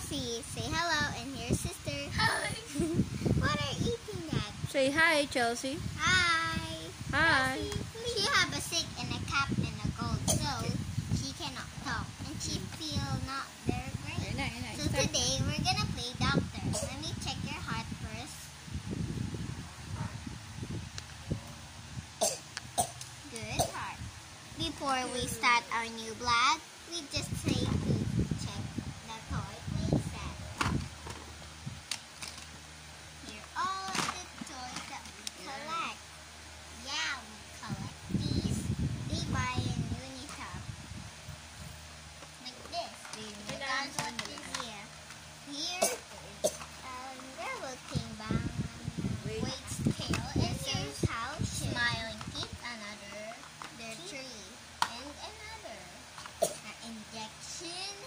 Chelsy, say hello, and here's sister. Hi. What are you eating, Dad? Say hi, Chelsea. Hi. Hi. Chelsea, she have a sick and a cap and a cold, so she cannot talk, and she feel not very great. So today we're gonna play doctor. Let me check your heart first. Good heart. Before we start our new blog, we just say to check the toy play set. Here are all the toys that we collect. Yeah, we collect these. They buy in Unitop. Like this. Do you know what is here? Here is railroad king bang. Wait's tail. And here's how smiling teeth. Another their tree. And another injection.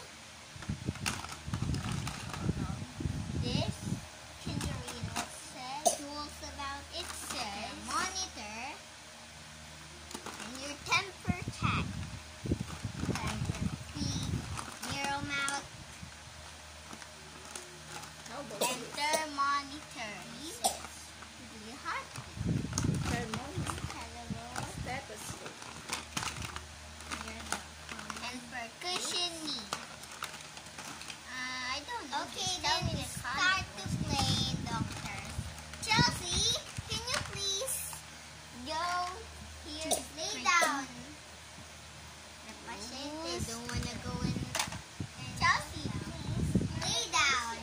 This can you read what says? Tools about it says monitor and your temper check. Temper feet, mirror mouth, and thermometer. The heartbeat. And percussion knee. I don't know. Okay, then we start to play doctor. Chelsea, can you please go here? Lay down. The patient, they don't want to go in. Chelsea, please lay down.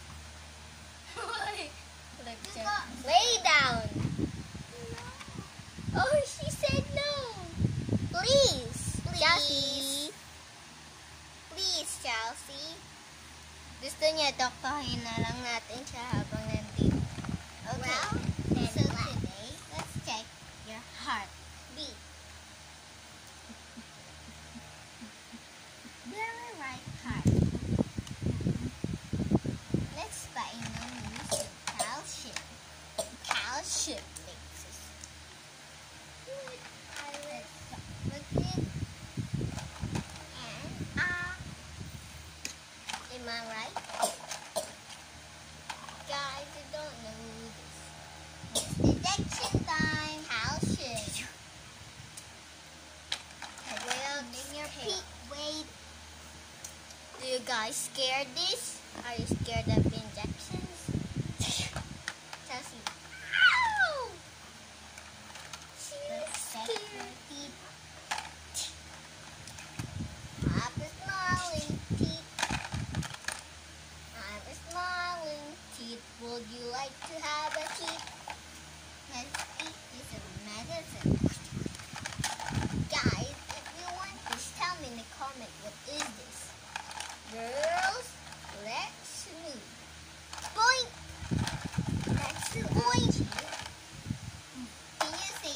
Lay down. Oh, she said no. Please. Chelsea. Please, Chelsea. Gusto niya, doktorin na lang natin siya habang nandito. Okay. Well, so today, let's check your heart beat. Very right heart. Let's painom using calcium. Calcium mixes. Am I right? Guys, I don't know this. It's injection time. Calcium. Wait. Do you guys scared this? Are you scared of injections? Chelsea. Ow! She's scared. Have a smiling teeth. Have a smiling teeth. Would you like to have a teeth? Let's eat this medicine. Guys, if you want this, tell me in the comment what is this. Girls, let's move. Boink! That's the boink. Can you say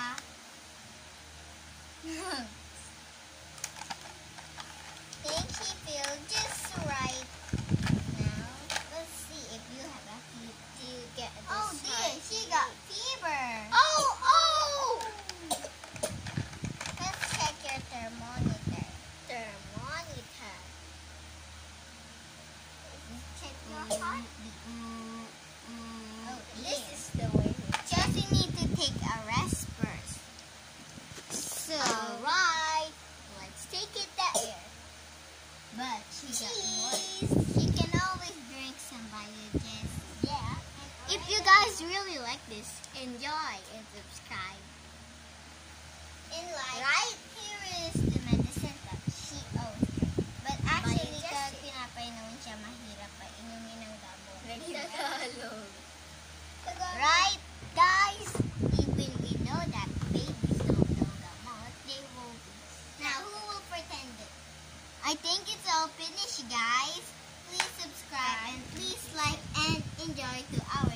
think she feels just right now. Let's see if you have a fever. Do you get this? Oh dear, she got fever. Oh! Let's check your thermometer. Thermometer. Let's check your heartbeat. Oh, this is the way. Just you need to take a rest first. So, alright, let's take it there. But she got more. She can always drink some biogas. Yeah. If you guys really like this, enjoy and subscribe. And like, right here is the medicine that she owes her. But actually, kapag pinapainumin siya, mahirap pa inumin ng gamot. Right, guys? Even we know that babies don't know gamot, they will be. Now, who will pretend it? I think it's all finished, guys. Please subscribe and please like and enjoy to our